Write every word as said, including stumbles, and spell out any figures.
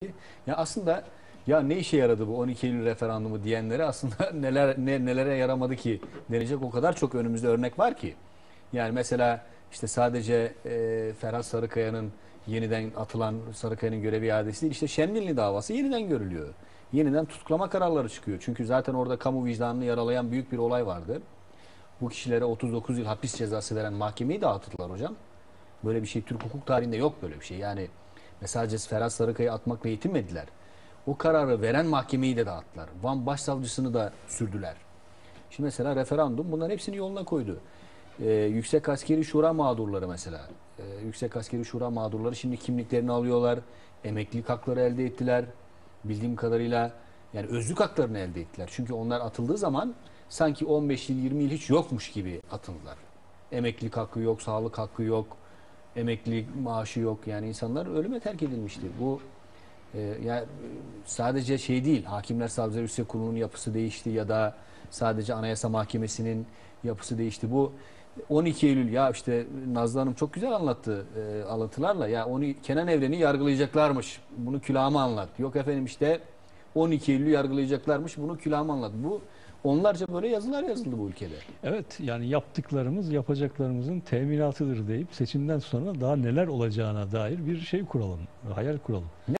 Ya aslında ya ne işe yaradı bu on iki Eylül referandumu diyenlere aslında neler ne, nelere yaramadı ki denecek o kadar çok önümüzde örnek var ki. Yani mesela işte sadece e, Ferhat Sarıkaya'nın yeniden atılan Sarıkaya'nın görev iadesi değil, işte Şemdinli davası yeniden görülüyor. Yeniden tutuklama kararları çıkıyor. Çünkü zaten orada kamu vicdanını yaralayan büyük bir olay vardı. Bu kişilere otuz dokuz yıl hapis cezası veren mahkemeyi dağıttılar hocam. Böyle bir şey Türk hukuk tarihinde yok, böyle bir şey. Yani mesela Ferhat Sarıkaya'yı atmakla yetinmediler. O kararı veren mahkemeyi de dağıttılar. Van Başsavcısını da sürdüler. Şimdi mesela referandum bunların hepsini yoluna koydu. Ee, Yüksek Askeri Şura mağdurları mesela. Ee, Yüksek Askeri Şura mağdurları şimdi kimliklerini alıyorlar. Emeklilik hakları elde ettiler. Bildiğim kadarıyla yani özlük haklarını elde ettiler. Çünkü onlar atıldığı zaman sanki on beş yıl yirmi yıl hiç yokmuş gibi atıldılar. Emeklilik hakkı yok, sağlık hakkı yok, emeklilik maaşı yok. Yani insanlar ölüme terk edilmişti. Bu e, yani sadece şey değil, Hakimler Savcılar Yüksek Kurulu'nun yapısı değişti ya da sadece Anayasa Mahkemesi'nin yapısı değişti. Bu on iki Eylül, ya işte Nazlı Hanım çok güzel anlattı e, alıntılarla. Ya onu Kenan Evren'i yargılayacaklarmış. Bunu külahıma anlat. Yok efendim işte on iki Eylül'ü yargılayacaklarmış. Bunu külahıma anlat. Bu onlarca böyle yazılar yazıldı bu ülkede. Evet, yani yaptıklarımız yapacaklarımızın teminatıdır deyip seçimden sonra daha neler olacağına dair bir şey kuralım, hayal kuralım.